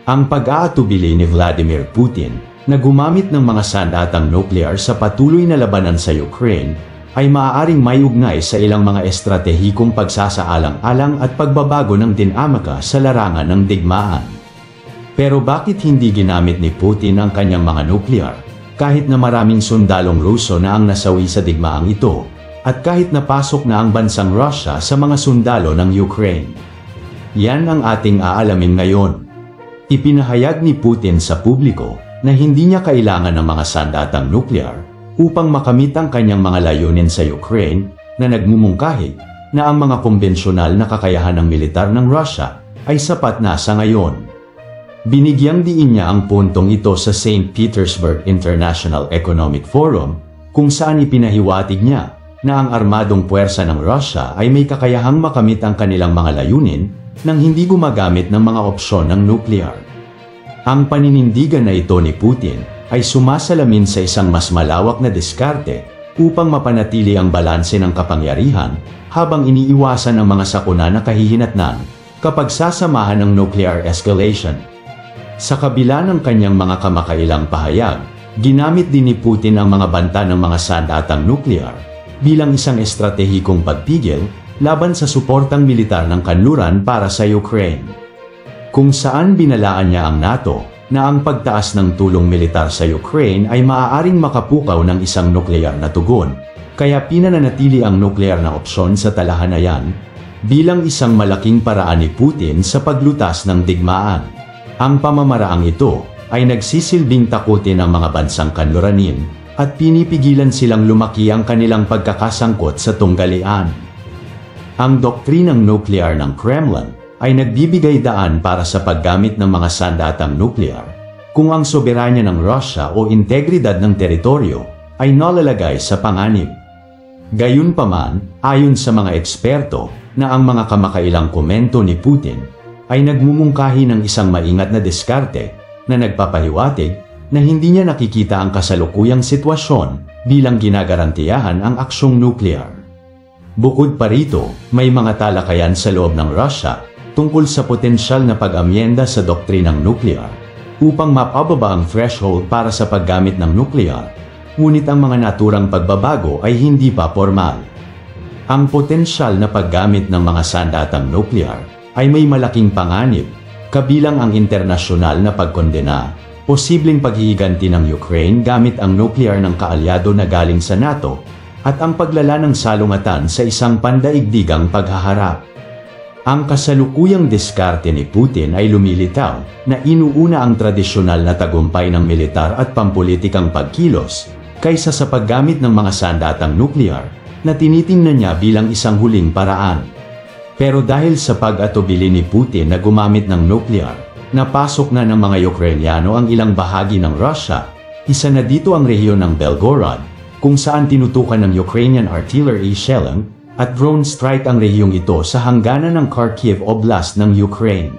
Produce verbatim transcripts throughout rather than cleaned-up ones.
Ang pag-aatubili ni Vladimir Putin na gumamit ng mga sandatang nuklear sa patuloy na labanan sa Ukraine ay maaaring may ugnay sa ilang mga estratehikong pagsasaalang-alang at pagbabago ng dinamika sa larangan ng digmaan. Pero bakit hindi ginamit ni Putin ang kanyang mga nuklear, kahit na maraming sundalong Ruso na ang nasawi sa digmaang ito, at kahit napasok na ang bansang Russia sa mga sundalo ng Ukraine? Yan ang ating aalamin ngayon. Ipinahayag ni Putin sa publiko na hindi niya kailangan ng mga sandatang nuklear upang makamit ang kanyang mga layunin sa Ukraine, na nagmumungkahi na ang mga kumbensyonal na kakayahan ng militar ng Russia ay sapat na sa ngayon. Binigyang diin niya ang puntong ito sa Saint Petersburg International Economic Forum, kung saan ipinahiwatig niya na ang armadong puwersa ng Russia ay may kakayahang makamit ang kanilang mga layunin nang hindi gumagamit ng mga opsyon ng nuklear. Ang paninindigan na ito ni Putin ay sumasalamin sa isang mas malawak na diskarte upang mapanatili ang balanse ng kapangyarihan habang iniiwasan ang mga sakuna na kahihinatnan kapag sasamahan ng nuclear escalation. Sa kabila ng kanyang mga kamakailang pahayag, ginamit din ni Putin ang mga banta ng mga sandatang nuklear bilang isang estratehikong pagpigil laban sa suportang militar ng kanluran para sa Ukraine. Kung saan binalaan niya ang NATO na ang pagtaas ng tulong militar sa Ukraine ay maaaring makapukaw ng isang nuklear na tugon, kaya pinananatili ang nuklear na opsyon sa talahanayan bilang isang malaking paraan ni Putin sa paglutas ng digmaan. Ang pamamaraang ito ay nagsisilbing takutin ang mga bansang kanluranin at pinipigilan silang lumaki ang kanilang pagkakasangkot sa tunggalian. Ang doktrinang nuklear ng Kremlin ay nagbibigay daan para sa paggamit ng mga sandatang nuklear kung ang soberanya ng Russia o integridad ng teritoryo ay nalalagay sa panganib. Gayunpaman, ayon sa mga eksperto, na ang mga kamakailang komento ni Putin ay nagmumungkahi ng isang maingat na diskarte na nagpapahiwatig na hindi niya nakikita ang kasalukuyang sitwasyon bilang ginagarantiyahan ang aksyong nuklear. Bukod pa rito, may mga talakayan sa loob ng Russia tungkol sa potensyal na pag-amyenda sa doktrinang nuklear upang mapababa ang threshold para sa paggamit ng nuklear, ngunit ang mga naturang pagbabago ay hindi pa formal. Ang potensyal na paggamit ng mga sandatang nuklear ay may malaking panganib, kabilang ang internasyonal na pagkondena, posibleng paghihiganti ng Ukraine gamit ang nuklear ng kaalyado na galing sa NATO, at ang paglala ng salungatan sa isang pandaigdigang paghaharap. Ang kasalukuyang diskarte ni Putin ay lumilitaw na inuuna ang tradisyonal na tagumpay ng militar at pampulitikang pagkilos kaysa sa paggamit ng mga sandatang nuklear na tinitingnan niya bilang isang huling paraan. Pero dahil sa pag-atubili ni Putin na gumamit ng nuklear, napasok na ng mga Ukrainyano ang ilang bahagi ng Russia, isa na dito ang rehiyon ng Belgorod, kung saan tinutukan ng Ukrainian artillery shelling at drone strike ang rehiyong ito sa hangganan ng Kharkiv Oblast ng Ukraine,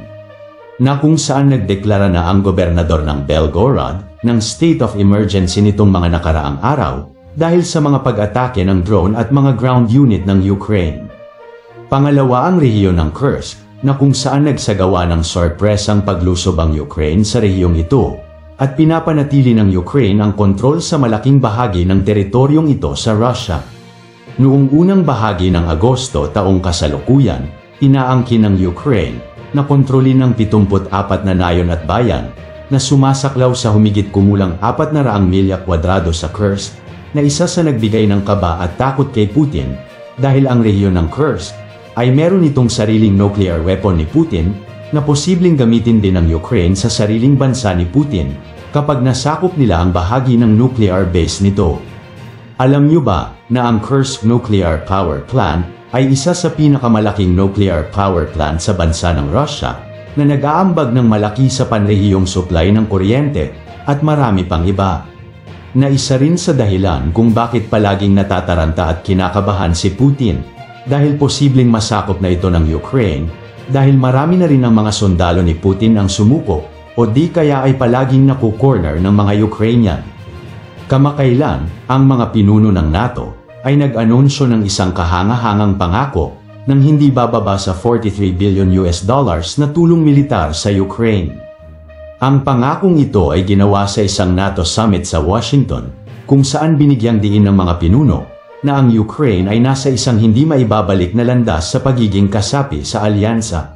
na kung saan nagdeklara na ang gobernador ng Belgorod ng state of emergency nitong mga nakaraang araw dahil sa mga pag-atake ng drone at mga ground unit ng Ukraine. Pangalawa ang rehiyon ng Kursk, na kung saan nagsagawa ng sorpresang paglusob ang Ukraine sa rehiyong ito, at pinapanatili ng Ukraine ang kontrol sa malaking bahagi ng teritoryong ito sa Russia. Noong unang bahagi ng Agosto taong kasalukuyan, inaangkin ng Ukraine na kontrolin ng pitungput apat na nayon at bayan na sumasaklaw sa humigit kumulang apat na raang milya kwadrado sa Kursk, na isa sa nagbigay ng kaba at takot kay Putin dahil ang rehiyon ng Kursk ay meron itong sariling nuclear weapon ni Putin na posibleng gamitin din ng Ukraine sa sariling bansa ni Putin kapag nasakop nila ang bahagi ng nuclear base nito. Alam niyo ba na ang Kursk Nuclear Power Plant ay isa sa pinakamalaking nuclear power plant sa bansa ng Russia na nag-aambag ng malaki sa panrehiyong supply ng kuryente at marami pang iba. Na isa rin sa dahilan kung bakit palaging natataranta at kinakabahan si Putin dahil posibleng masakop na ito ng Ukraine, dahil marami na rin ang mga sundalo ni Putin ang sumuko o di kaya ay palaging naku-corner ng mga Ukrainian. Kamakailan, ang mga pinuno ng NATO ay nag-anunsyo ng isang kahanga-hangang pangako ng hindi bababa sa forty-three billion U S dollars na tulong militar sa Ukraine. Ang pangakong ito ay ginawa sa isang NATO summit sa Washington, kung saan binigyang diin ng mga pinuno na ang Ukraine ay nasa isang hindi maibabalik na landas sa pagiging kasapi sa alyansa.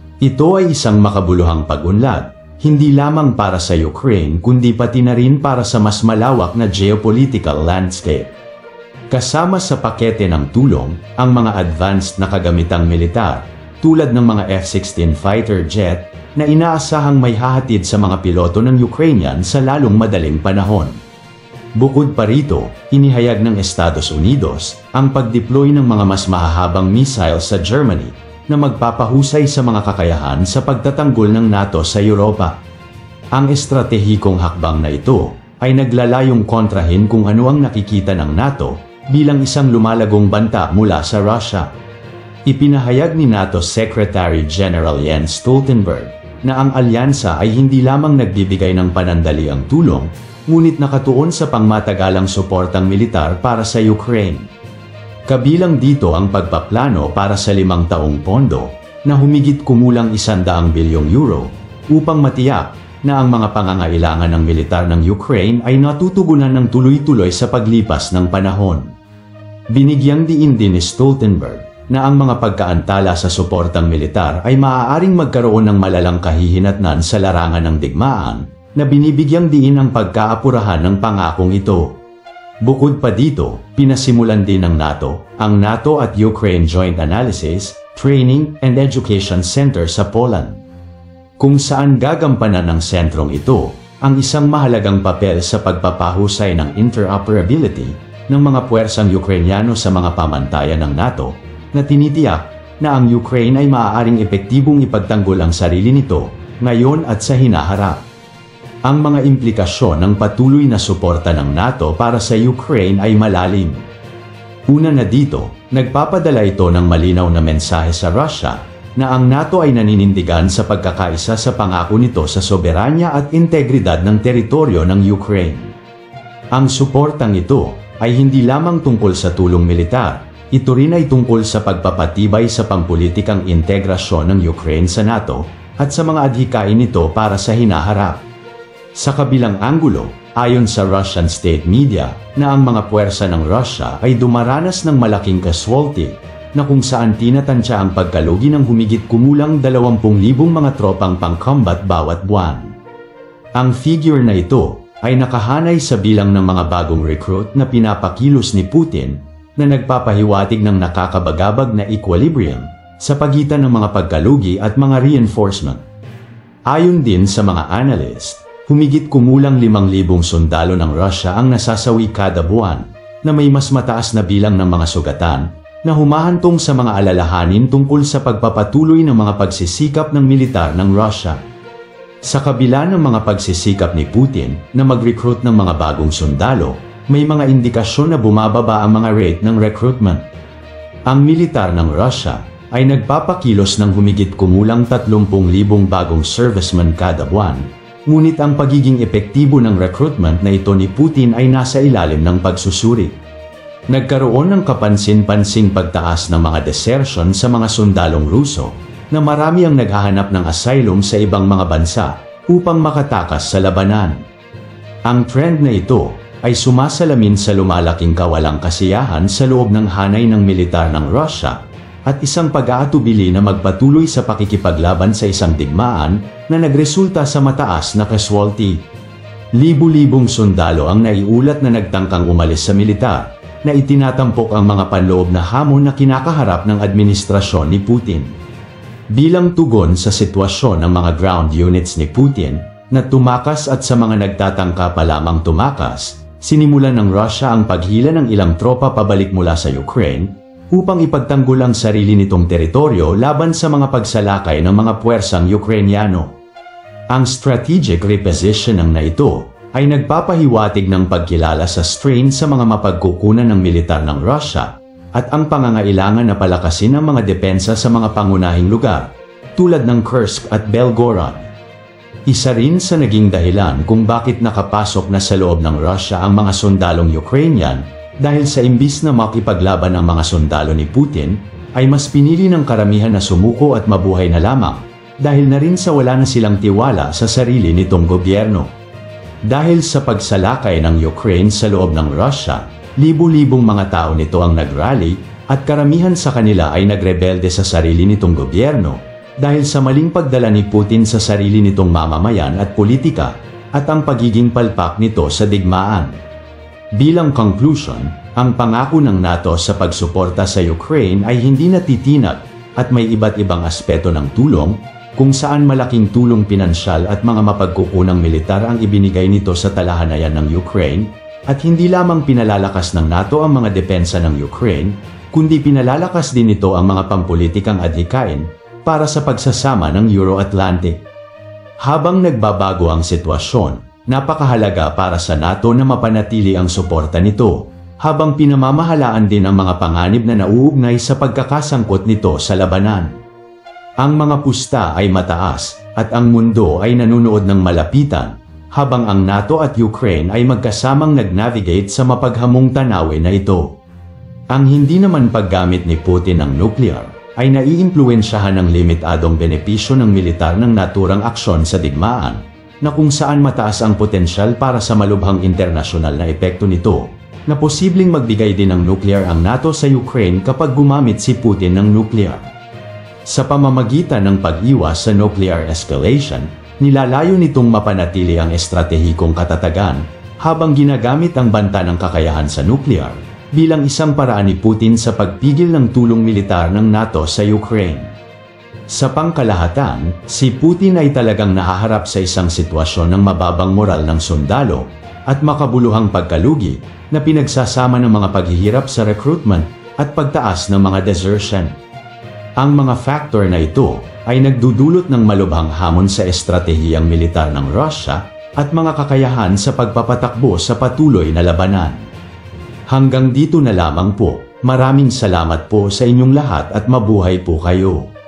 Ito ay isang makabuluhang pag-unlad, hindi lamang para sa Ukraine kundi pati na rin para sa mas malawak na geopolitical landscape. Kasama sa pakete ng tulong, ang mga advanced na kagamitang militar, tulad ng mga F sixteen fighter jet, na inaasahang may hahatid sa mga piloto ng Ukrainian sa lalong madaling panahon. Bukod pa rito, inihayag ng Estados Unidos ang pag-deploy ng mga mas mahahabang missiles sa Germany na magpapahusay sa mga kakayahan sa pagtatanggol ng NATO sa Europa. Ang estratehikong hakbang na ito ay naglalayong kontrahin kung ano ang nakikita ng NATO bilang isang lumalagong banta mula sa Russia. Ipinahayag ni NATO Secretary General Jens Stoltenberg na ang alyansa ay hindi lamang nagbibigay ng panandaliang tulong, ngunit nakatuon sa pangmatagalang suportang militar para sa Ukraine. Kabilang dito ang pagpaplano para sa limang taong pondo na humigit kumulang isandaang bilyong euro upang matiyak na ang mga pangangailangan ng militar ng Ukraine ay natutugunan ng tuloy-tuloy sa paglipas ng panahon. Binigyang diin din ni Stoltenberg na ang mga pagkaantala sa suportang militar ay maaaring magkaroon ng malalang kahihinatnan sa larangan ng digmaan na binibigyang diin ang pagkaapurahan ng pangakong ito. Bukod pa dito, pinasimulan din ng NATO ang NATO at Ukraine Joint Analysis, Training and Education Center sa Poland, kung saan gagampanan ng sentrong ito ang isang mahalagang papel sa pagpapahusay ng interoperability ng mga puwersang Ukrainyano sa mga pamantayan ng NATO na tinitiyak na ang Ukraine ay maaaring epektibong ipagtanggol ang sarili nito ngayon at sa hinaharap. Ang mga implikasyon ng patuloy na suporta ng NATO para sa Ukraine ay malalim. Una na dito, nagpapadala ito ng malinaw na mensahe sa Russia na ang NATO ay naninindigan sa pagkakaisa sa pangako nito sa soberanya at integridad ng teritoryo ng Ukraine. Ang suportang ito ay hindi lamang tungkol sa tulong militar, ito rin ay tungkol sa pagpapatibay sa pampulitikang integrasyon ng Ukraine sa NATO at sa mga adhikain nito para sa hinaharap. Sa kabilang anggulo, ayon sa Russian state media, na ang mga puwersa ng Russia ay dumaranas ng malaking casualty na kung saan tinatansya ang pagkalugi ng humigit kumulang dalawampung libong mga tropang pang-combat bawat buwan. Ang figure na ito ay nakahanay sa bilang ng mga bagong recruit na pinapakilos ni Putin na nagpapahiwatig ng nakakabagabag na equilibrium sa pagitan ng mga pagkalugi at mga reinforcement. Ayon din sa mga analyst, humigit kumulang limang libong sundalo ng Russia ang nasasawi kada buwan na may mas mataas na bilang ng mga sugatan na humahantong sa mga alalahanin tungkol sa pagpapatuloy ng mga pagsisikap ng militar ng Russia. Sa kabila ng mga pagsisikap ni Putin na mag-recruit ng mga bagong sundalo, may mga indikasyon na bumababa ang mga rate ng recruitment. Ang militar ng Russia ay nagpapakilos ng humigit kumulang tatlumpung libong bagong servicemen kada buwan. Ngunit ang pagiging epektibo ng recruitment na ito ni Putin ay nasa ilalim ng pagsusuri. Nagkaroon ng kapansin-pansing pagtaas ng mga desertion sa mga sundalong Ruso na marami ang naghahanap ng asylum sa ibang mga bansa upang makatakas sa labanan. Ang trend na ito ay sumasalamin sa lumalaking kawalang kasiyahan sa loob ng hanay ng militar ng Russia at isang pag-aatubili na magpatuloy sa pakikipaglaban sa isang digmaan na nagresulta sa mataas na casualty. Libu-libong sundalo ang naiulat na nagtangkang umalis sa militar na itinatampok ang mga panloob na hamon na kinakaharap ng administrasyon ni Putin. Bilang tugon sa sitwasyon ng mga ground units ni Putin na tumakas at sa mga nagtatangka pa lamang tumakas, sinimulan ng Russia ang paghila ng ilang tropa pabalik mula sa Ukraine upang ipagtanggol ang sarili nitong teritoryo laban sa mga pagsalakay ng mga puwersang Ukrainyano. Ang strategic repositioning na ito ay nagpapahiwatig ng pagkilala sa strain sa mga mapagkukunan ng militar ng Russia at ang pangangailangan na palakasin ang mga depensa sa mga pangunahing lugar, tulad ng Kursk at Belgorod. Isa rin sa naging dahilan kung bakit nakapasok na sa loob ng Russia ang mga sundalong Ukrainian dahil sa imbis na makipaglaban ang mga sundalo ni Putin, ay mas pinili ng karamihan na sumuko at mabuhay na lamang, dahil na rin sa wala na silang tiwala sa sarili nitong gobyerno. Dahil sa pagsalakay ng Ukraine sa loob ng Russia, libu-libong mga tao nito ang nagrally at karamihan sa kanila ay nagrebelde sa sarili nitong gobyerno dahil sa maling pagdala ni Putin sa sarili nitong mamamayan at politika at ang pagiging palpak nito sa digmaan. Bilang conclusion, ang pangako ng NATO sa pagsuporta sa Ukraine ay hindi natitinag at may iba't ibang aspeto ng tulong kung saan malaking tulong pinansyal at mga mapagkukunang militar ang ibinigay nito sa talahanayan ng Ukraine at hindi lamang pinalalakas ng NATO ang mga depensa ng Ukraine, kundi pinalalakas din nito ang mga pampulitikang adhikain para sa pagsasama ng Euro-Atlantic. Habang nagbabago ang sitwasyon, napakahalaga para sa NATO na mapanatili ang suporta nito, habang pinamamahalaan din ang mga panganib na nauugnay sa pagkakasangkot nito sa labanan. Ang mga pusta ay mataas, at ang mundo ay nanunood ng malapitan, habang ang NATO at Ukraine ay magkasamang nag-navigate sa mapaghamong tanawin na ito. Ang hindi naman paggamit ni Putin ng nuclear ay naiimpluwensyahan ng limitadong benepisyo ng militar ng naturang aksyon sa digmaan, na kung saan mataas ang potensyal para sa malubhang internasyonal na epekto nito, na posibleng magbigay din ng nuclear ang NATO sa Ukraine kapag gumamit si Putin ng nuclear. Sa pamamagitan ng pag-iwas sa nuclear escalation, nilalayo nitong mapanatili ang estratehikong katatagan habang ginagamit ang banta ng kakayahan sa nuclear bilang isang paraan ni Putin sa pagpigil ng tulong militar ng NATO sa Ukraine. Sa pangkalahatan, si Putin ay talagang nahaharap sa isang sitwasyon ng mababang moral ng sundalo at makabuluhang pagkalugi na pinagsasama ng mga paghihirap sa recruitment at pagtaas ng mga desertion. Ang mga factor na ito ay nagdudulot ng malubhang hamon sa estratehiyang militar ng Russia at mga kakayahan sa pagpapatakbo sa patuloy na labanan. Hanggang dito na lamang po. Maraming salamat po sa inyong lahat at mabuhay po kayo.